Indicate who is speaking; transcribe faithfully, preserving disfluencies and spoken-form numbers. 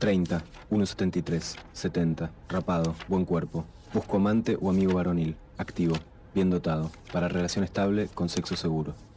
Speaker 1: treinta, uno setenta y tres, setenta, rapado, buen cuerpo. Busco amante o amigo varonil, activo, bien dotado, para relación estable con sexo seguro.